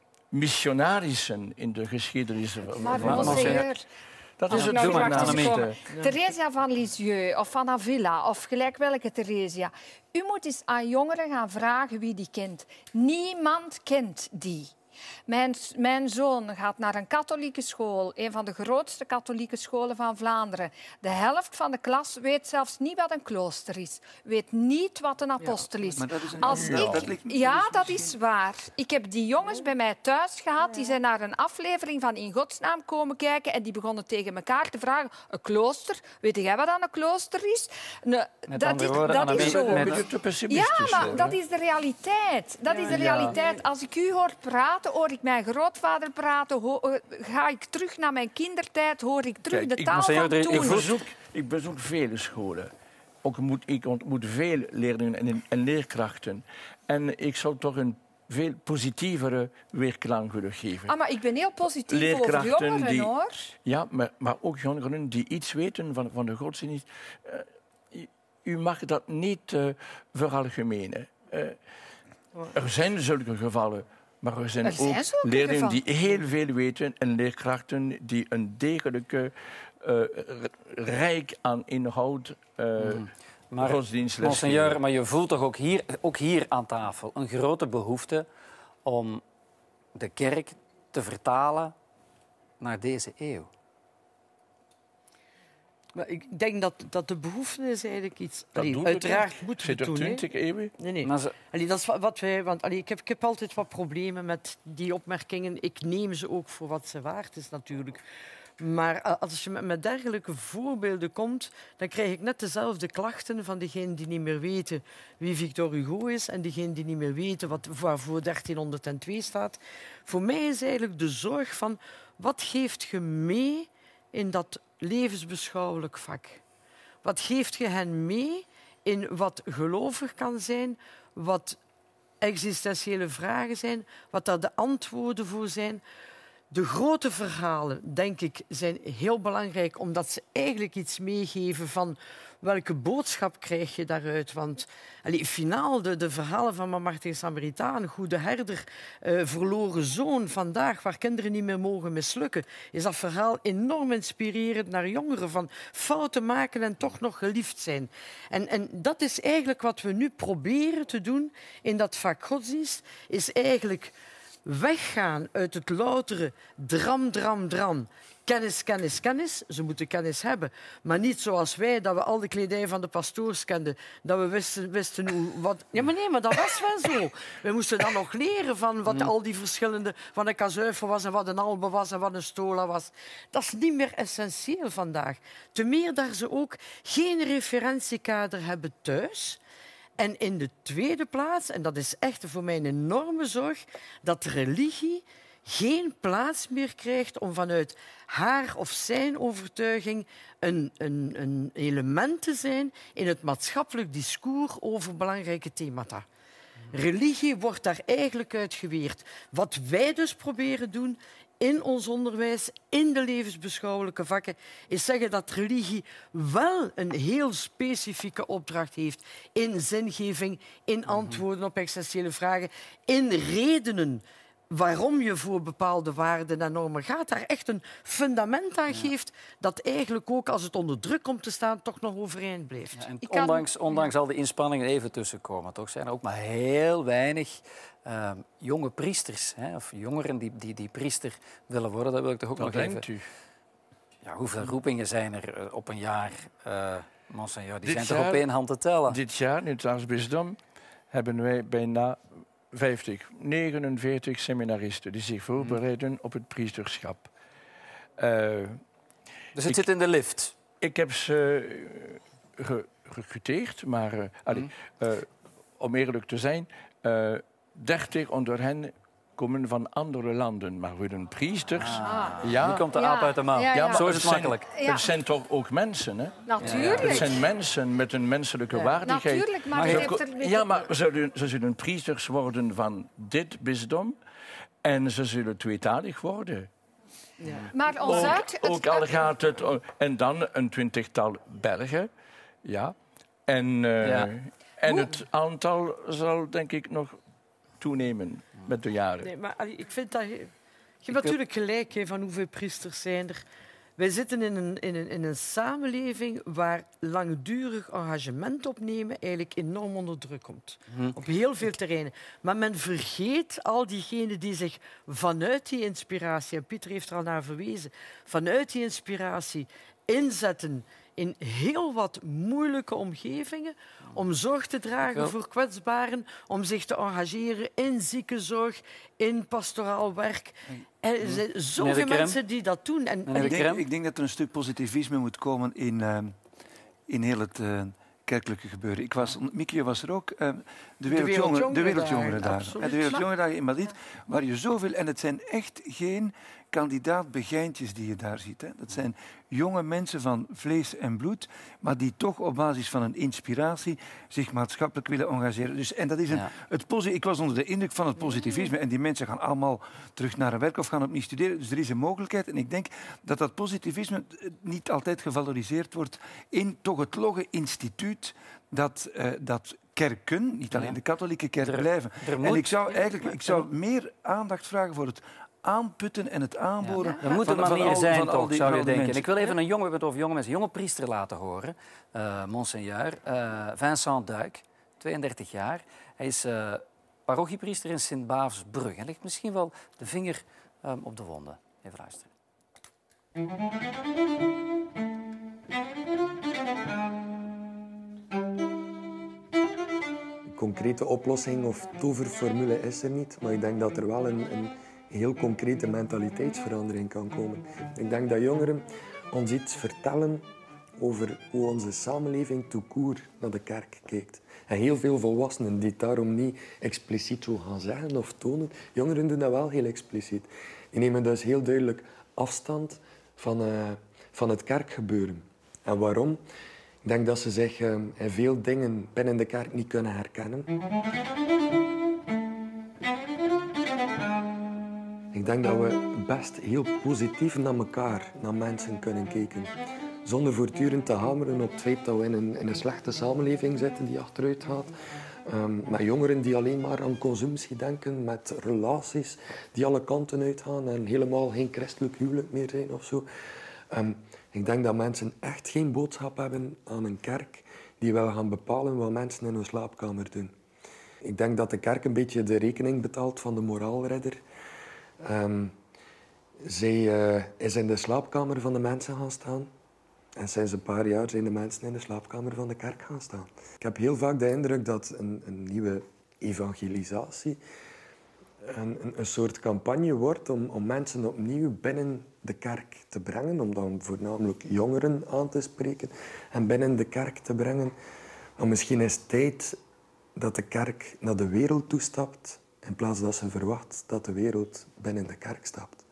missionarissen in de geschiedenis van maar monseigneur, dat is het doel. Theresia van Lisieux of van Avila of gelijk welke Theresia. U moet eens aan jongeren gaan vragen wie die kent. Niemand kent die. Mijn, mijn zoon gaat naar een katholieke school, een van de grootste katholieke scholen van Vlaanderen. De helft van de klas weet zelfs niet wat een klooster is. Weet niet wat een apostel is. Ja, maar dat is een Als ik, dat ligt, ja, dat is waar. Ik heb die jongens bij mij thuis gehad. Die zijn naar een aflevering van In Godsnaam komen kijken en die begonnen tegen elkaar te vragen: een klooster? Weet jij wat dan een klooster is? Nee, dat is, woorden, dat is zo. Ja, maar dat is de realiteit. Dat is de realiteit. Als ik u hoor praten, hoor ik mijn grootvader praten, hoor, ga ik terug naar mijn kindertijd, hoor ik terug Kijk, de taal van toen. Ik bezoek, ik bezoek vele scholen. Ook moet, ik ontmoet veel leerlingen en, en leerkrachten. En ik zou toch een veel positievere weerklank willen geven. Ah, maar ik ben heel positief over jongeren, die, hoor. Ja, maar, maar ook jongeren die iets weten van, van de godsdienst. Uh, u mag dat niet uh, veralgemenen. Uh, er zijn zulke gevallen. Maar er zijn, er zijn ook leerlingen die heel veel weten en leerkrachten die een degelijke, uh, rijk aan inhoud uh, mm. maar, godsdienstles Monseigneur, maar je voelt toch ook hier, ook hier aan tafel een grote behoefte om de kerk te vertalen naar deze eeuw? Maar ik denk dat, dat de behoefte is eigenlijk iets... Dat Allee, doen we uiteraard toch? moeten we Zit er het doen. hè. twintig eeuwen? Nee, nee. Maar ze- Allee, dat is wa- wat wij, want allee, ik, heb, ik heb altijd wat problemen met die opmerkingen. Ik neem ze ook voor wat ze waard is, natuurlijk. Maar a- als je met, met dergelijke voorbeelden komt, dan krijg ik net dezelfde klachten van degenen die niet meer weten wie Victor Hugo is en degenen die niet meer weten wat, waarvoor dertienhonderdtwee staat. Voor mij is eigenlijk de zorg van wat geeft je mee in dat levensbeschouwelijk vak? Wat geeft je hen mee in wat gelovig kan zijn, wat existentiële vragen zijn, wat daar de antwoorden voor zijn? De grote verhalen, denk ik, zijn heel belangrijk omdat ze eigenlijk iets meegeven van welke boodschap krijg je daaruit. Want allee, finaal, de, de verhalen van Martin Samaritaan, Goede Herder, eh, Verloren Zoon, vandaag, waar kinderen niet meer mogen mislukken, is dat verhaal enorm inspirerend naar jongeren van fouten maken en toch nog geliefd zijn. En, en dat is eigenlijk wat we nu proberen te doen in dat vak godsdienst, is eigenlijk weggaan uit het loutere dram, dram, dram. Kennis, kennis, kennis. Ze moeten kennis hebben. Maar niet zoals wij, dat we al de kledij van de pastoors kenden. Dat we wisten, wisten hoe... Wat... Ja, maar nee, maar dat was wel zo. We moesten dan nog leren van wat al die verschillende... Wat een kazuifer was en wat een albe was en wat een stola was. Dat is niet meer essentieel vandaag. Te meer dat ze ook geen referentiekader hebben thuis... En in de tweede plaats, en dat is echt voor mij een enorme zorg, dat religie geen plaats meer krijgt om vanuit haar of zijn overtuiging een, een, een element te zijn in het maatschappelijk discours over belangrijke themata. Religie wordt daar eigenlijk uit geweerd. Wat wij dus proberen doen in ons onderwijs, in de levensbeschouwelijke vakken, is zeggen dat religie wel een heel specifieke opdracht heeft in zingeving, in antwoorden op essentiële vragen, in redenen waarom je voor bepaalde waarden en normen gaat, daar echt een fundament aan geeft dat eigenlijk ook, als het onder druk komt te staan, toch nog overeind blijft. Ja, en Ik kan- ondanks, ondanks al die inspanningen even tussenkomen, toch zijn er ook maar heel weinig uh, jonge priesters, hè, of jongeren die, die, die priester willen worden. Dat wil ik toch ook Wat nog denkt even... u? Ja, hoeveel roepingen zijn er uh, op een jaar, uh, monseigneur? Die Dit zijn toch jaar- op één hand te tellen? Dit jaar in het aartsbisdom hebben wij bijna vijftig, negenenveertig seminaristen die zich voorbereiden op het priesterschap. Uh, Dus het ik- zit in de lift. ik heb ze uh, ge- gerecruteerd, maar uh, allee, uh, om eerlijk te zijn, uh, dertig onder hen komen van andere landen, maar worden priesters. Ah. Ja, Nu komt de Ja. aap uit de mouw. Ja, ja. maar Zo is het zijn- makkelijk. Ja. Het zijn toch ook mensen, hè? Natuurlijk. Het zijn mensen met een menselijke Ja. waardigheid. Natuurlijk, maar Maar het je- heeft er... Ja, maar ze zullen, ze zullen priesters worden van dit bisdom en ze zullen tweetalig worden. Ja. Maar ons Ook, uit... het- ook al gaat het... En dan een twintigtal Belgen. Ja. En, eh, Ja. en Hoe- het aantal zal denk ik nog toenemen met de jaren. Nee, maar allee, ik vind dat... Je, je hebt wil- natuurlijk gelijk hè, van hoeveel priesters zijn er. Wij zitten in een, in, een, in een samenleving waar langdurig engagement opnemen eigenlijk enorm onder druk komt. Op heel veel terreinen. Maar men vergeet al diegenen die zich vanuit die inspiratie, en Pieter heeft er al naar verwezen, vanuit die inspiratie inzetten in heel wat moeilijke omgevingen om zorg te dragen wil- voor kwetsbaren, om zich te engageren in ziekenzorg, in pastoraal werk. Er zijn zoveel Krem? mensen die dat doen. En, Meneer en de Ik denk, Krem? ik denk dat er een stuk positivisme moet komen in, eh, in heel het eh, kerkelijke gebeuren. Ik was, Mieke was er ook. eh, de Wereldjongeren de Wereldjongerendagen. absoluut. Eh, De Wereldjongerendagen in Madrid, waar je zoveel... En het zijn echt geen kandidaat-begijntjes die je daar ziet. Hè. Dat zijn jonge mensen van vlees en bloed, maar die toch op basis van een inspiratie zich maatschappelijk willen engageren. Dus, en dat is een, Ja. het posi- ik was onder de indruk van het positivisme en die mensen gaan allemaal terug naar hun werk of gaan opnieuw studeren. Dus er is een mogelijkheid. En ik denk dat dat positivisme niet altijd gevaloriseerd wordt in toch het logge instituut dat, uh, dat kerken, niet alleen Ja. de katholieke kerk, Er- blijven. er En moet- ik zou eigenlijk ik zou meer aandacht vragen voor het aanputten en het aanboren. Er moet van- een van manier al- zijn, van al toch, die- zou van je al die denken. En mensen. ik wil even een jonge, we hebben het over jonge mensen, jonge priester laten horen. Uh, monseigneur uh, Vincent Duik, tweeëndertig jaar. Hij is uh, parochiepriester in Sint-Baafsbrug. En legt misschien wel de vinger um, op de wonden. Even luisteren. Concrete oplossing of toverformule is er niet, maar ik denk dat er wel een, een heel concrete mentaliteitsverandering kan komen. Ik denk dat jongeren ons iets vertellen over hoe onze samenleving tout court naar de kerk kijkt. En heel veel volwassenen die het daarom niet expliciet zo gaan zeggen of tonen, jongeren doen dat wel heel expliciet. Die nemen dus heel duidelijk afstand van, uh, van het kerkgebeuren. En waarom? Ik denk dat ze zich uh, in veel dingen binnen de kerk niet kunnen herkennen. Ik denk dat we best heel positief naar elkaar, naar mensen kunnen kijken. Zonder voortdurend te hameren op het feit dat we in een, in een slechte samenleving zitten die achteruit gaat. Um, met jongeren die alleen maar aan consumptie denken, met relaties die alle kanten uitgaan en helemaal geen christelijk huwelijk meer zijn of zo. Um, ik denk dat mensen echt geen boodschap hebben aan een kerk die wil gaan bepalen wat mensen in hun slaapkamer doen. Ik denk dat de kerk een beetje de rekening betaalt van de moraalridder. Um, zij uh, is in de slaapkamer van de mensen gaan staan. En sinds een paar jaar zijn de mensen in de slaapkamer van de kerk gaan staan. Ik heb heel vaak de indruk dat een, een nieuwe evangelisatie een, een, een soort campagne wordt om, om mensen opnieuw binnen de kerk te brengen, om dan voornamelijk jongeren aan te spreken en binnen de kerk te brengen. Maar misschien is het tijd dat de kerk naar de wereld toestapt in plaats dat ze verwacht dat de wereld binnen de kerk stapt.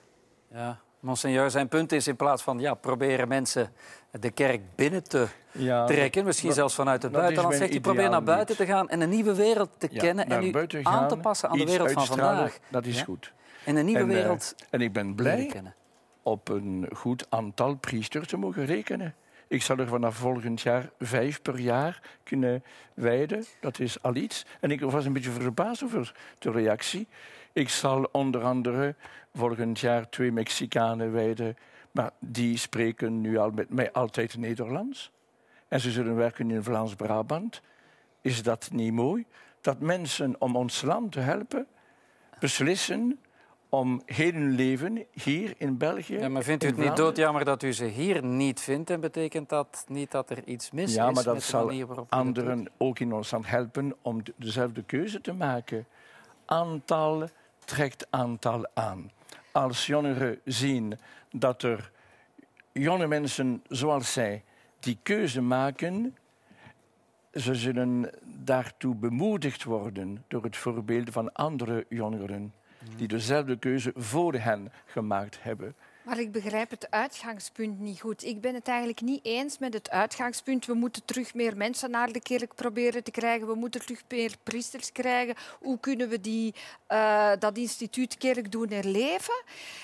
Ja, monseigneur, zijn punt is in plaats van ja, proberen mensen de kerk binnen te ja, trekken, misschien dat, zelfs vanuit het buitenland, zegt hij, probeer naar buiten niet. te gaan en een nieuwe wereld te ja, kennen en u aan te passen aan de wereld van vandaag. Dat is ja? goed. En een nieuwe en, wereld uh, En ik ben blij op een goed aantal priesters te mogen rekenen. Ik zal er vanaf volgend jaar vijf per jaar kunnen wijden. Dat is al iets. En ik was een beetje verbaasd over de reactie. Ik zal onder andere volgend jaar twee Mexicanen wijden. Maar die spreken nu al met mij altijd Nederlands. En ze zullen werken in Vlaams-Brabant. Is dat niet mooi? Dat mensen om ons land te helpen beslissen om heel hun leven hier in België... Ja, maar vindt u het niet doodjammer dat u ze hier niet vindt? En betekent dat niet dat er iets mis ja, is maar dat met de zal manier waarop anderen ook in ons land helpen om dezelfde keuze te maken. Aantal trekt aantal aan. Als jongeren zien dat er jonge mensen zoals zij die keuze maken, ze zullen daartoe bemoedigd worden door het voorbeeld van andere jongeren die dezelfde keuze voor hen gemaakt hebben. Maar ik begrijp het uitgangspunt niet goed. Ik ben het eigenlijk niet eens met het uitgangspunt. We moeten terug meer mensen naar de kerk proberen te krijgen. We moeten terug meer priesters krijgen. Hoe kunnen we die, uh, dat instituut kerk doen herleven?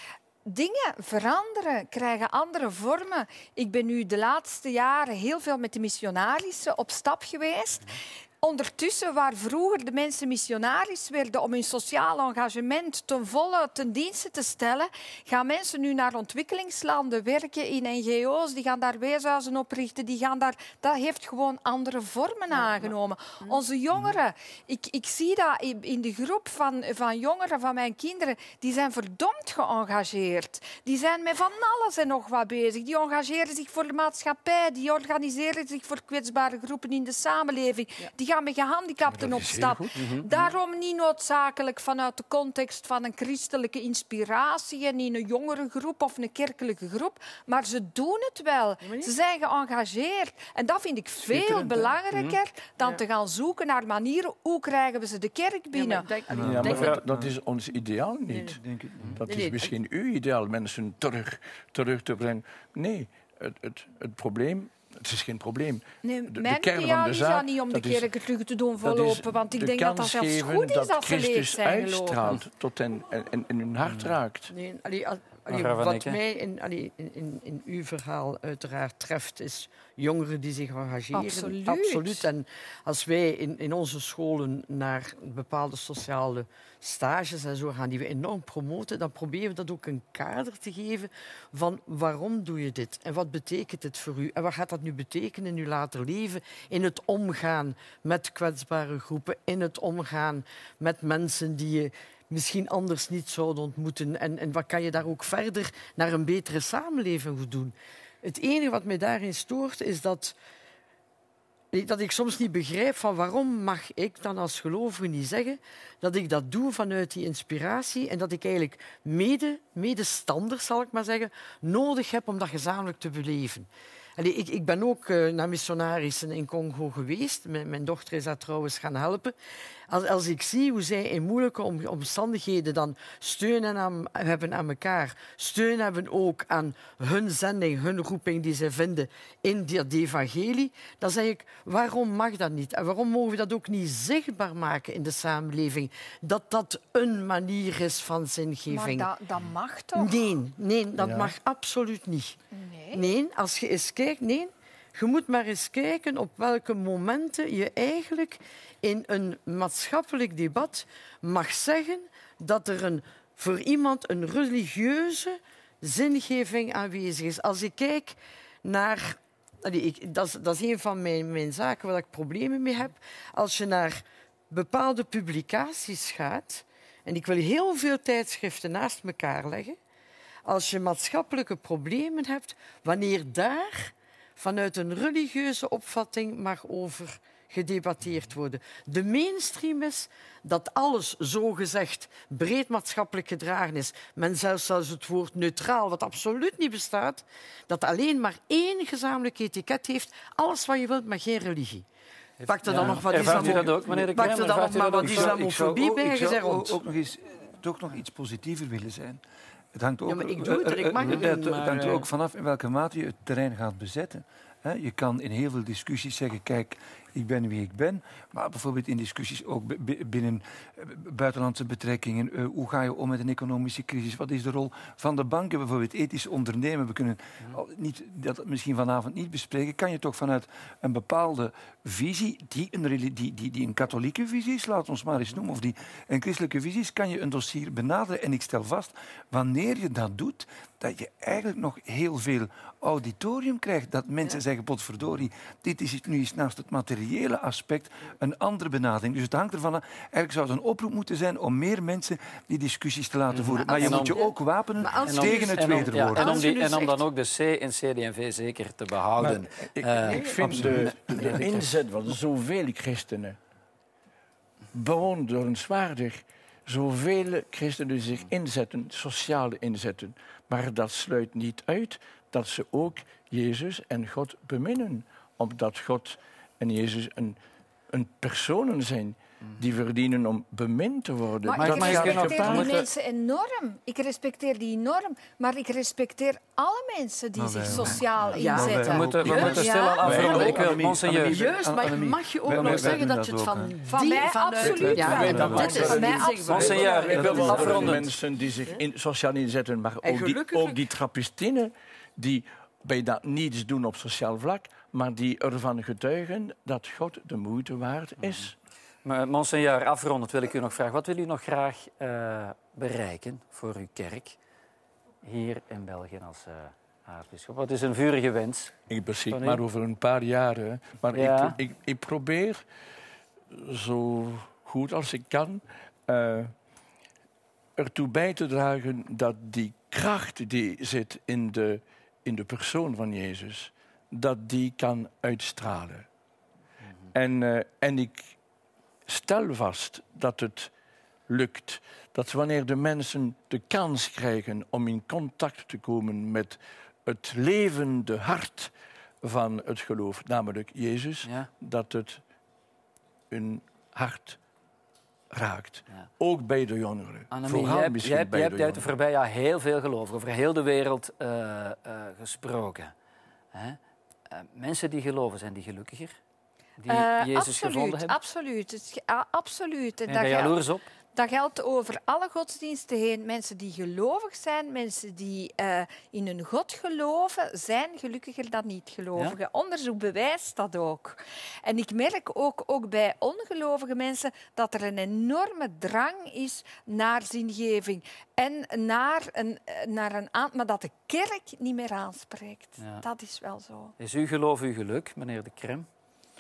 Dingen veranderen, krijgen andere vormen. Ik ben nu de laatste jaren heel veel met de missionarissen op stap geweest. Ondertussen, waar vroeger de mensen missionaris werden om hun sociaal engagement ten volle ten dienste te stellen, gaan mensen nu naar ontwikkelingslanden werken in N G O's, die gaan daar weeshuizen oprichten, die gaan daar, dat heeft gewoon andere vormen aangenomen. Onze jongeren, ik, ik zie dat in de groep van, van jongeren van mijn kinderen, die zijn verdomd geëngageerd. Die zijn met van alles en nog wat bezig. Die engageren zich voor de maatschappij, die organiseren zich voor kwetsbare groepen in de samenleving. Die gaan met gehandicapten op stap. Mm-hmm. Daarom niet noodzakelijk vanuit de context van een christelijke inspiratie en in een jongere groep of een kerkelijke groep, maar ze doen het wel. Ze zijn geëngageerd. En dat vind ik veel belangrijker mm-hmm. dan ja. te gaan zoeken naar manieren hoe krijgen we ze de kerk binnen. Ja, maar, denk, ja, maar denk dat, dat is ons ideaal niet. Nee, nee. Dat is misschien uw ideaal, mensen terug, terug te brengen. Nee, het, het, het probleem... Het is geen probleem. Nee, de, mijn de ideaal is dat niet om de kerken terug te doen vollopen, want ik denk dat dat zelfs goed is dat ze leeg zijn uitstraalt tot in, in, in hun hart raakt. Nee, allee, allee, wat mij in, allee, in, in, in uw verhaal uiteraard treft, is jongeren die zich engageren. Absoluut. Absoluut. En als wij in, in onze scholen naar bepaalde sociale stages en zo gaan die we enorm promoten, dan proberen we dat ook een kader te geven van waarom doe je dit en wat betekent het voor u en wat gaat dat nu betekenen in uw later leven, in het omgaan met kwetsbare groepen, in het omgaan met mensen die je misschien anders niet zouden ontmoeten. En, en wat kan je daar ook verder naar een betere samenleving doen? Het enige wat mij daarin stoort is dat, dat ik soms niet begrijp van waarom mag ik dan als gelovige niet zeggen dat ik dat doe vanuit die inspiratie en dat ik eigenlijk mede, medestanders, zal ik maar zeggen, nodig heb om dat gezamenlijk te beleven. Allee, ik, ik ben ook uh, naar missionarissen in Congo geweest. Mijn, mijn dochter is daar trouwens gaan helpen. Als, als ik zie hoe zij in moeilijke om, omstandigheden dan steun aan, hebben aan elkaar, steun hebben ook aan hun zending, hun roeping die zij vinden in het evangelie, dan zeg ik, waarom mag dat niet? En waarom mogen we dat ook niet zichtbaar maken in de samenleving? Dat dat een manier is van zingeving. Maar dat, dat mag toch? Nee, nee dat Ja. mag absoluut niet. Nee. Nee, als je eens kijkt, nee, je moet maar eens kijken op welke momenten je eigenlijk in een maatschappelijk debat mag zeggen dat er een, voor iemand een religieuze zingeving aanwezig is. Als ik kijk naar... Allee, ik, dat, is, dat is een van mijn, mijn zaken waar ik problemen mee heb. Als je naar bepaalde publicaties gaat, en ik wil heel veel tijdschriften naast elkaar leggen, als je maatschappelijke problemen hebt, wanneer daar vanuit een religieuze opvatting mag over gedebatteerd worden. De mainstream is dat alles zogezegd breed maatschappelijk gedragen is. Men zelfs zelfs het woord neutraal, wat absoluut niet bestaat, dat alleen maar één gezamenlijk etiket heeft. Alles wat je wilt, maar geen religie. Pak er dan Ja. nog wat Ervaart u islamo- dat ook, meneer de Pak Krem? er dan nog Ervaart u maar dat wat ook? Ik zou- ik zou islamofobie ook- bij, ik je zou zegt ook, rond. ook nog eens, toch nog iets positiever willen zijn. Het hangt ook, Ja, maar ik doe het en ik mag het eh, doen, het maar, hangt er eh, ook vanaf in welke mate je het terrein gaat bezetten. Hè, je kan in heel veel discussies zeggen, kijk, ik ben wie ik ben. Maar bijvoorbeeld in discussies ook b- b- binnen eh, buitenlandse betrekkingen. eh, hoe ga je om met een economische crisis? Wat is de rol van de banken? Bijvoorbeeld ethisch ondernemen. We kunnen al niet, dat misschien vanavond niet bespreken. Kan je toch vanuit een bepaalde visie, die een, reli- die, die, die een katholieke visie is, laat ons maar eens noemen, of die een christelijke visie is, kan je een dossier benaderen. En ik stel vast, wanneer je dat doet, dat je eigenlijk nog heel veel auditorium krijgt. Dat mensen zeggen, potverdorie, dit is nu eens naast het materiële aspect een andere benadering. Dus het hangt ervan af. Eigenlijk zou het een oproep moeten zijn om meer mensen die discussies te laten voeren. Maar je en moet om- je ook wapenen Maar als je tegen dus- het En om, ja, wederwoord. en, om Als je die, dus en om dan echt- ook de C in C D en V zeker te behouden. Maar ik, Eh, ik vind de, de inzet van zoveel christenen bewonderenswaardig. Zoveel christenen zich inzetten, sociale inzetten. Maar dat sluit niet uit dat ze ook Jezus en God beminnen. Omdat God en Jezus een, een personen zijn die verdienen om bemind te worden. Maar, Maar ik mag ik gaat nog- respecteer we die moeten- mensen enorm. Ik respecteer die enorm. Maar ik respecteer alle mensen die Maar zich wij- sociaal Ja. inzetten. we moeten, we Ja. moeten stilaan Ja. afronden. Ik wil, Annemie, monseigneur... Annemie, Juist, maar Annemie, mag je ook wij- nog wij zeggen doen dat je het dat ook, van hè. Van die mij vanuit... absoluut Ja, wel. dat, dat is Van mij niet absoluut. zichtbaar. Monseigneur, ik wil Dat zijn afronden. mensen die zich in, sociaal inzetten, maar En ook die, gelukkig- ook die trappistinen die bij dat niets doen op sociaal vlak, maar die ervan getuigen dat God de moeite waard is. Maar, Monseigneur, afrondend wil ik u nog vragen. Wat wil u nog graag eh, bereiken voor uw kerk hier in België als uh, aartsbisschop? Wat is een vurige wens? Ik beschiet Van u? maar over een paar jaren. Maar Ja. ik, ik, ik probeer zo goed als ik kan uh, ertoe bij te dragen dat die kracht die zit in de, in de persoon van Jezus, dat die kan uitstralen. Mm-hmm. En, uh, en ik stel vast dat het lukt. Dat wanneer de mensen de kans krijgen om in contact te komen met het levende hart van het geloof, namelijk Jezus, Ja? dat het hun hart raakt. Ja. Ook bij de jongeren. Annemie, Vooral jij, hebt- misschien jij, hebt- bij jij de hebt uit de jongeren. voorbije jaar heel veel geloven, over heel de wereld uh, uh, gesproken. Hè? Uh, mensen die geloven, zijn die gelukkiger? Die Uh, Jezus absoluut, gevonden hebben? absoluut. Het, ge- ah, absoluut. En Ben dat je geldt- jaloers op? Dat geldt over alle godsdiensten heen. Mensen die gelovig zijn, mensen die uh, in hun God geloven, zijn gelukkiger dan niet-gelovigen. Ja? Onderzoek bewijst dat ook. En ik merk ook, ook bij ongelovige mensen dat er een enorme drang is naar zingeving. En naar een, naar een aan... Maar dat de kerk niet meer aanspreekt. Ja. Dat is wel zo. Is uw geloof uw geluk, meneer de Krem?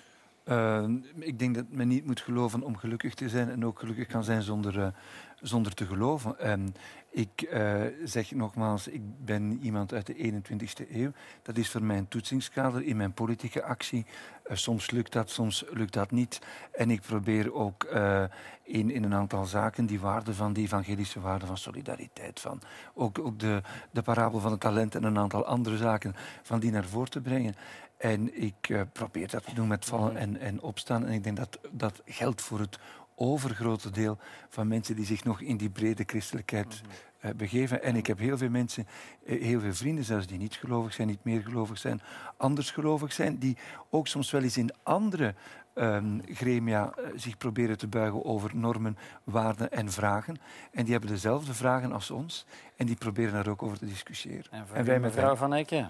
Uh, ik denk dat men niet moet geloven om gelukkig te zijn en ook gelukkig kan zijn zonder, uh, zonder te geloven. Um, ik uh, zeg nogmaals, ik ben iemand uit de eenentwintigste eeuw. Dat is voor mij een toetsingskader in mijn politieke actie. Uh, soms lukt dat, soms lukt dat niet. En ik probeer ook uh, in, in een aantal zaken die waarden van die evangelische waarden van solidariteit, van ook, ook de, de parabel van het talent en een aantal andere zaken, van die naar voren te brengen. En ik uh, probeer dat te doen met vallen en, en opstaan. En ik denk dat dat geldt voor het overgrote deel van mensen die zich nog in die brede christelijkheid uh, begeven. En ik heb heel veel mensen, uh, heel veel vrienden zelfs, die niet gelovig zijn, niet meer gelovig zijn, anders gelovig zijn, die ook soms wel eens in andere um, gremia uh, zich proberen te buigen over normen, waarden en vragen. En die hebben dezelfde vragen als ons. En die proberen daar ook over te discussiëren. En, en wij, mevrouw Van Ecke?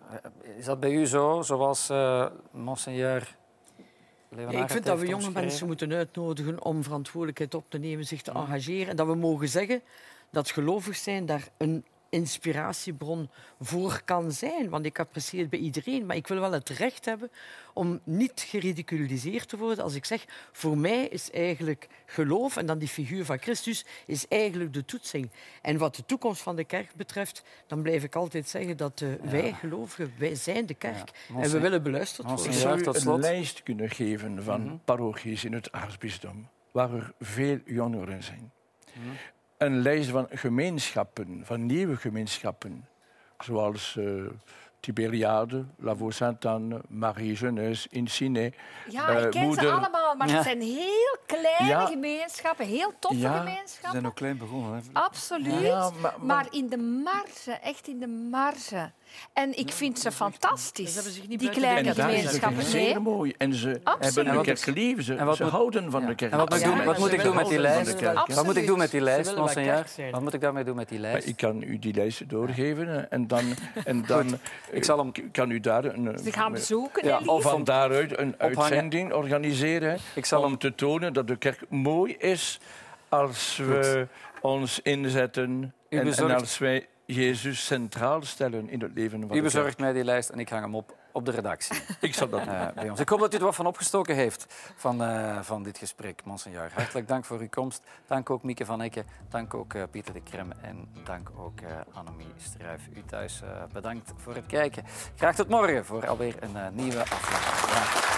Is dat bij u zo, zoals uh, monseigneur Leonard? Ik vind dat we jonge mensen moeten uitnodigen om verantwoordelijkheid op te nemen, zich te ja. engageren. En dat we mogen zeggen dat gelovig zijn daar een inspiratiebron voor kan zijn. Want ik apprecieer het bij iedereen, maar ik wil wel het recht hebben om niet geridiculiseerd te worden. Als ik zeg, voor mij is eigenlijk geloof, en dan die figuur van Christus, is eigenlijk de toetsing. En wat de toekomst van de kerk betreft, dan blijf ik altijd zeggen dat uh, ja. wij gelovigen, wij zijn de kerk. Ja. En we willen beluisterd worden. Ik zou u een lijst kunnen geven van mm-hmm. parochies in het aartsbisdom, waar er veel jongeren zijn. Mm-hmm. Een lijst van gemeenschappen, van nieuwe gemeenschappen, zoals uh, Tiberiade, La Vaux-Sainte-Anne, Marie-Jeunesse, Insiné. Ja, uh, ik ken moeder... ze allemaal, maar ja. het zijn heel kleine ja. gemeenschappen, heel toffe ja. gemeenschappen. Ze zijn ook klein begonnen. Hè? Absoluut, ja, maar, maar... maar in de marge, echt in de marge. En ik vind ze fantastisch, die kleine gemeenschappen. Zeer mooi. En ze Absoluut. hebben de kerk lief. Ze, ze moet... houden van ja. de kerk. En wat, moet, ja, wat moet ik doen met die lijst? Wat moet ik doen met die lijst, monseigneur? Wat moet ik daarmee doen met die lijst? Maar ik kan u die lijst doorgeven en dan, en dan ik zal hem, kan u daar een, ze gaan bezoeken. Ja, of van daaruit een uitzending organiseren ik zal om hem... te tonen dat de kerk mooi is als we Goed. ons inzetten en, en als wij Jezus centraal stellen in het leven van de U bezorgt kerk. mij die lijst en ik hang hem op op de redactie. Ik zal dat doen. Uh, bij ons. Ik hoop dat u er wat van opgestoken heeft van, uh, van dit gesprek, monseigneur. Hartelijk dank voor uw komst. Dank ook Mieke van Ecke. Dank ook uh, Pieter de Krem. En dank ook uh, Annemie Struijf. U thuis uh, bedankt voor het kijken. Graag tot morgen voor alweer een uh, nieuwe aflevering. Ja.